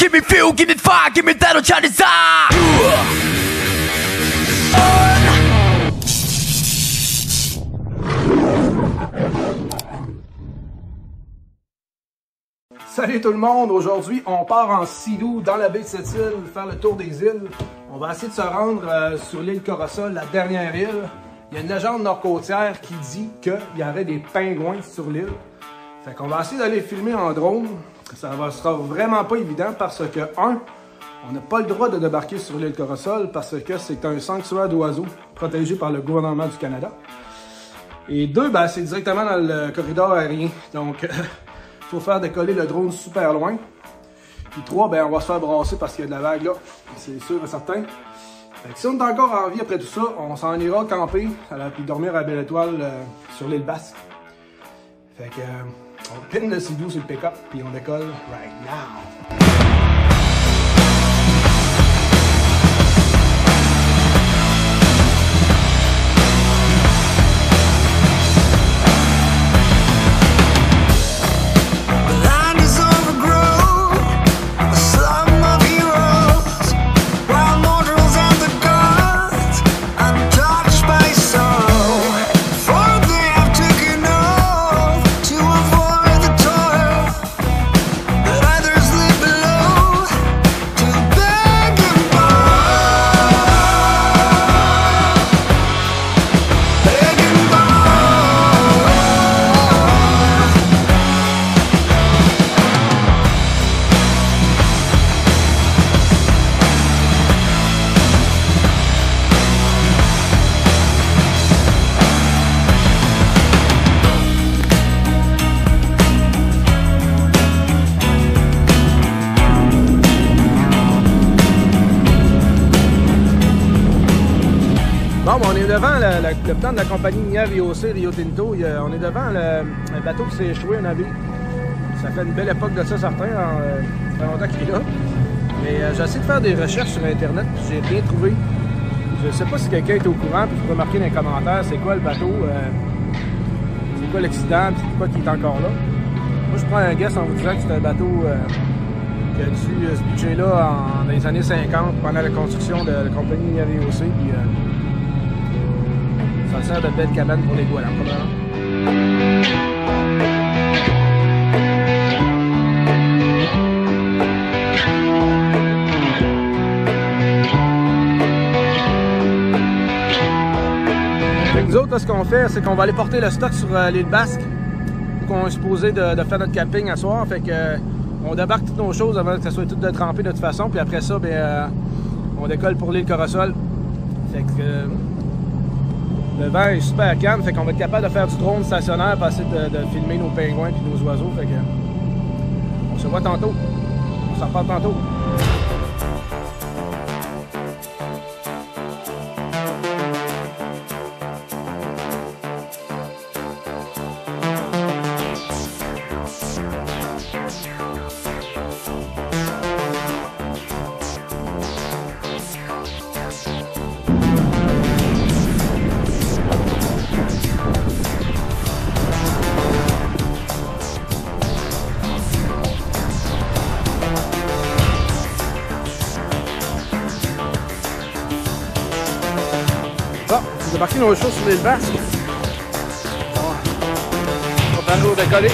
give me fuel, give me fire, give me that which I desire. Salut tout le monde, aujourd'hui on part en Sea-Doo dans la baie de Sept-Îles, faire le tour des îles. On va essayer de se rendre sur l'île Corossa, la dernière île. Il y a une légende nord-côtière qui dit qu'il y aurait des pingouins sur l'île. Fait qu'on va essayer d'aller filmer en drone. Ça sera vraiment pas évident parce que, un, on n'a pas le droit de débarquer sur l'île Corossa parce que c'est un sanctuaire d'oiseaux protégé par le gouvernement du Canada. Et deux, ben, c'est directement dans le corridor aérien. Donc, faut faire décoller le drone super loin. Puis 3, ben on va se faire brasser parce qu'il y a de la vague là, c'est sûr et certain. Fait que si on est encore en vie après tout ça, on s'en ira camper, puis dormir à Belle Étoile sur l'île Basque. Fait que on pine le Sea-Doo sur le pick-up, puis on décolle right now. Bon, on est devant le plan de la compagnie minière IOC, Rio Tinto. On est devant un bateau qui s'est échoué, un navire. Ça fait une belle époque de ça, certain. Ça fait longtemps qu'il est là. Mais j'ai essayé de faire des recherches sur Internet, puis j'ai rien trouvé. Je sais pas si quelqu'un est au courant, puis vous pouvez marquer dans les commentaires c'est quoi le bateau, c'est quoi l'accident, puis c'est quoi qui est encore là. Moi, je prends un guess en vous disant que c'est un bateau qui a dû se bouger là dans les années 50 pendant la construction de la compagnie minière IOC. Puis, ça sert de belle cabane pour les goélands, probablement. Fait que nous autres, là, ce qu'on fait, c'est qu'on va aller porter le stock sur l'île Basque. On est supposé de faire notre camping à soir. Fait que on débarque toutes nos choses avant que ça soit tout de trempé de toute façon. Puis après ça, ben, on décolle pour l'île Corossa. Fait que le vent est super calme, fait qu'on va être capable de faire du drone stationnaire pour essayer de filmer nos pingouins et nos oiseaux. Fait que on se voit tantôt. On s'en reparle tantôt. Bon, on a débarqué nos choses sur l'île Basque. On va faire décoller.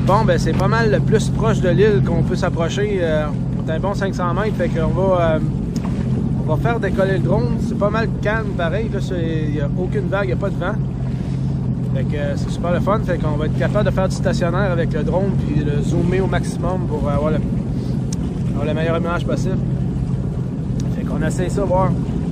Bon, ben c'est pas mal le plus proche de l'île qu'on peut s'approcher. On est un bon 500 mètres, fait qu'on va faire décoller le drone. C'est pas mal calme, pareil. Il n'y a aucune vague, il n'y a pas de vent. Fait que c'est super le fun. Fait qu'on va être capable de faire du stationnaire avec le drone puis le zoomer au maximum pour avoir la meilleure image possible. Fait qu'on essaie ça, voir.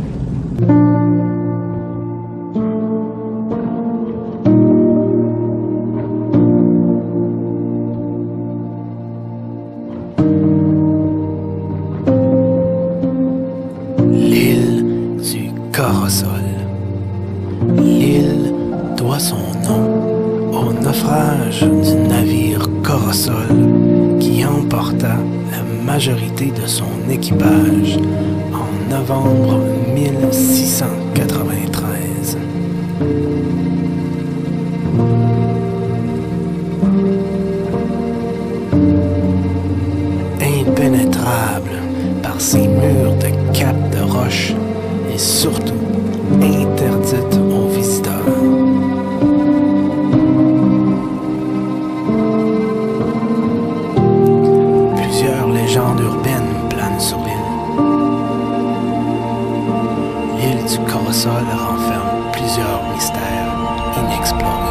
L'île doit son nom au naufrage du navire Corosol qui emporta la majorité de son équipage en novembre 1693. Impénétrable par ses murs de capes de roche et surtout interdite aux visiteurs. Plusieurs légendes urbaines planent sur l'île. L'île du Corosol renferme plusieurs mystères inexplorés.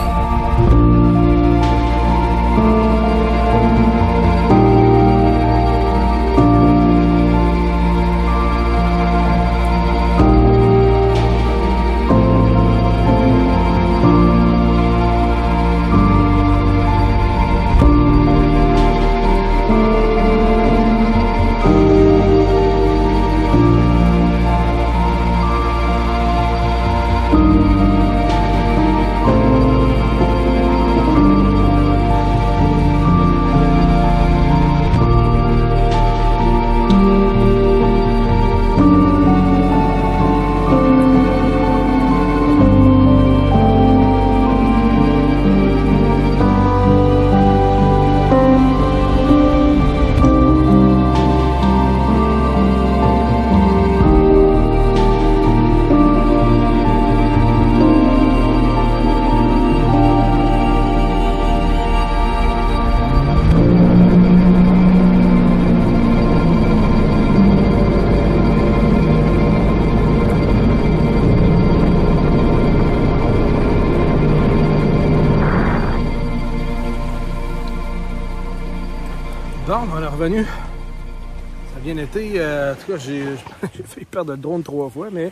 Bon, on est revenu. Ça a bien été. En tout cas, j'ai failli perdre le drone 3 fois, mais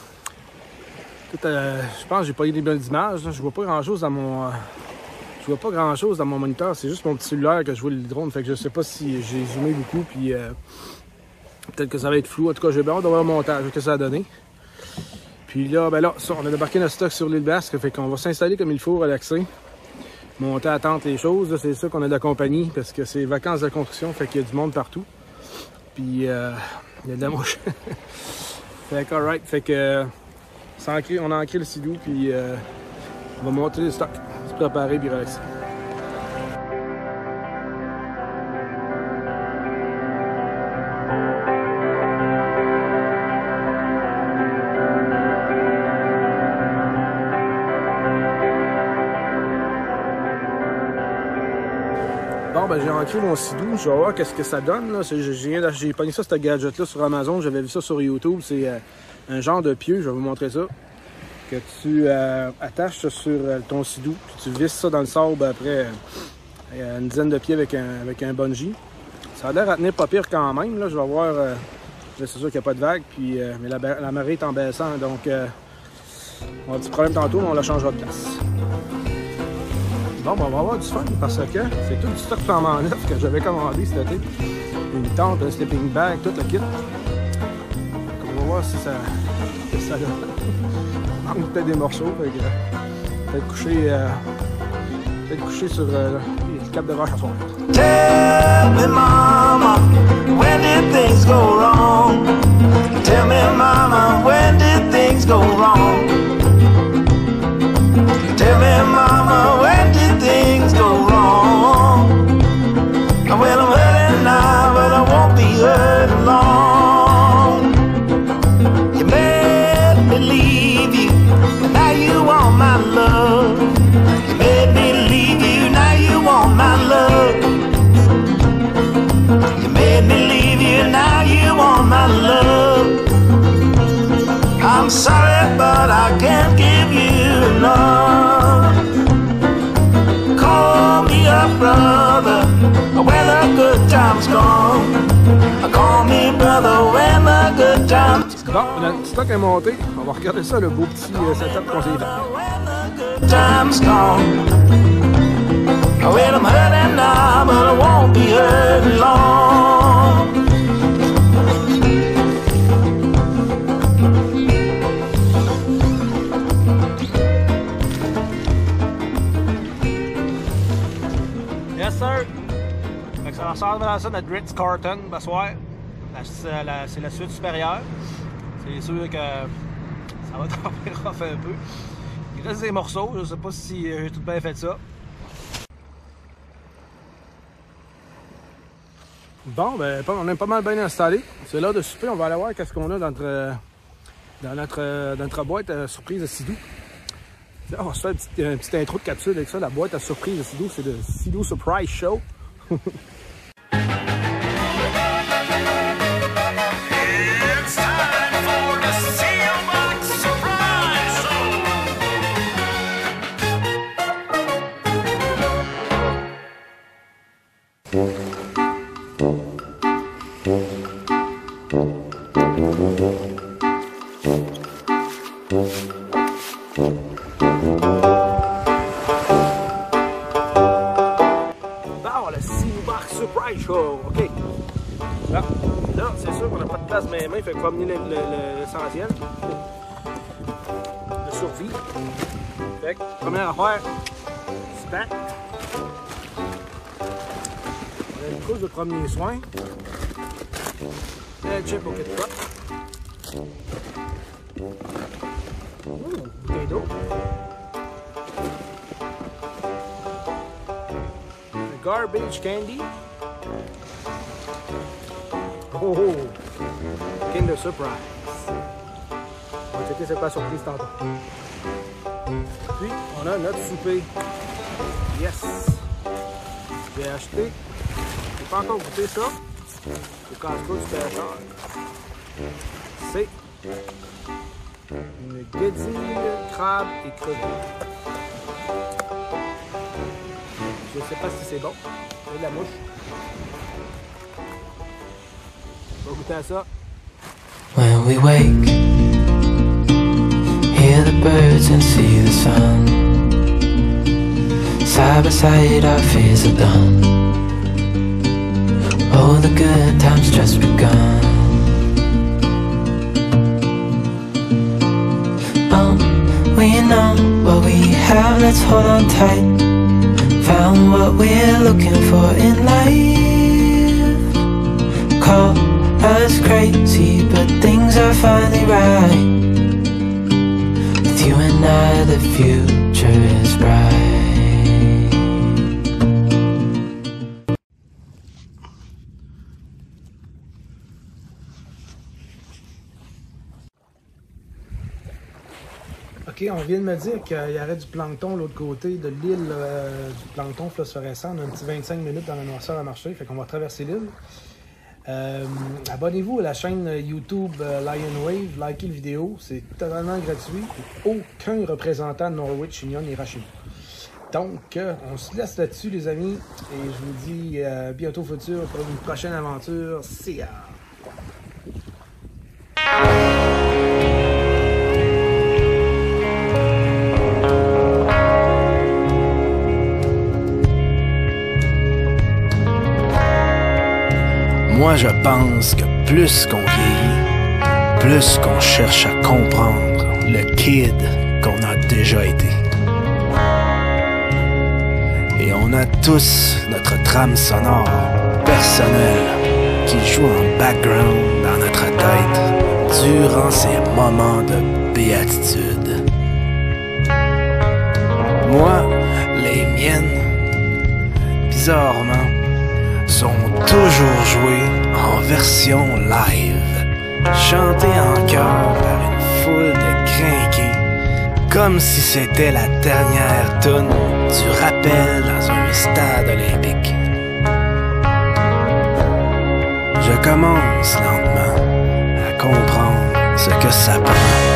je pense que j'ai pas eu des belles images. Je vois pas grand-chose dans mon... je vois pas grand-chose dans mon moniteur. C'est juste mon petit cellulaire que je vois le drone. Fait que je sais pas si j'ai zoomé beaucoup, puis peut-être que ça va être flou. En tout cas, j'ai bien hâte de voir le montage, que ça a donné. Puis là, ben là, ça, on a débarqué notre stock sur l'île Basque. Fait qu'on va s'installer comme il faut, relaxer. Monter à tente les choses, c'est ça qu'on a de la compagnie parce que c'est vacances de construction, fait qu'il y a du monde partout. Puis il y a de la mouche. Fait que alright, fait que on a ancré le sidou, puis on va monter le stock, se préparer puis relaxer. Bon, ben j'ai ancré mon sidou, je vais voir qu'est-ce que ça donne. J'ai pogné ça, ce gadget-là sur Amazon, j'avais vu ça sur YouTube. C'est un genre de pieu, je vais vous montrer ça. Que tu attaches sur ton sidou, puis tu visses ça dans le sable après une dizaine de pieds avec un bungee. Ça a l'air à tenir pas pire quand même. Là, je vais voir, c'est sûr qu'il n'y a pas de vague, puis, mais la marée est en baissant, donc on a un petit problème tantôt, mais on la changera de place. Bon, ben, on va avoir du fun parce que c'est tout du stock flambant neuf que j'avais commandé cet été. Une tente, un sleeping bag, tout le kit. Donc, on va voir si ça donne. Il manque peut-être des morceaux. Peut-être coucher sur le cap de roche à soir. Tell me, mama, when did things go wrong? Tell me, mama, when did things go wrong? Tell me, mama, when did things go wrong? Well, I'm hurting now, but I won't be hurt long. You made me leave you, and now you want my love. You made me leave you, now you want my love. brother when the good times come. Call me brother when the good times come. Bon, le stock est monté. On va regarder ça, le beau petit setup qu'on s'est fait. When the good times come. Well, I'm hurting now, but I won't be hurting long. Yes, sir. Fait que ça ressemble à ça, notre Ritz Carlton, ben soir. C'est la suite supérieure. C'est sûr que ça va tomber rough un peu. Il reste des morceaux, je sais pas si j'ai tout bien fait ça. Bon, ben, on est pas mal bien installé. C'est l'heure de souper. On va aller voir qu'est-ce qu'on a dans notre boîte à surprise de Sidou. Là, on va se faire une petite intro de capsule avec ça. La boîte à surprise de Sidou, c'est le Sidou Surprise Show. Surprise Show, ok. Là c'est sûr qu'on n'a pas de place mais il faut promener l'essentiel. De survie. Fait que, première affaire, snack. On a une couche de premiers soins. Un chip au ketchup. Bouteille d'eau. Garbage candy. Oh, Kinder Surprise. On va checker c'est quoi surprise tantôt. Puis on a notre souper. Yes. J'ai acheté. J'ai pas encore goûté ça. C'est Costco du pêcheur. C'est une guédille, crabe et crevette. Je sais pas si c'est bon. Il y a de la mouche. On va goûter à ça. When we wake, hear the birds and see the sun. Side by side our fears are done. Oh, the good times just begun. We know what we have, let's hold on tight. Found what we're looking for in life. Call us crazy, but things are finally right. With you and I, the future is bright. Ok, on vient de me dire qu'il y aurait du plancton de l'autre côté de l'île du plancton phosphorescent. On a un petit 25 minutes dans la noirceur à marcher, fait qu'on va traverser l'île. Abonnez-vous à la chaîne YouTube Lion Wave, likez la vidéo, c'est totalement gratuit. Aucun représentant de Norwich Union n'ira chez nous. Donc, on se laisse là-dessus les amis, et je vous dis bientôt futur pour une prochaine aventure. See ya! Moi je pense que plus qu'on vieillit, plus qu'on cherche à comprendre le kid qu'on a déjà été. Et on a tous notre trame sonore personnelle qui joue en background dans notre tête durant ces moments de béatitude. Moi, les miennes, bizarrement, sont toujours jouées en version live, chantées en chœur par une foule de crinqués, comme si c'était la dernière toune du rappel dans un stade olympique. Je commence lentement à comprendre ce que ça prend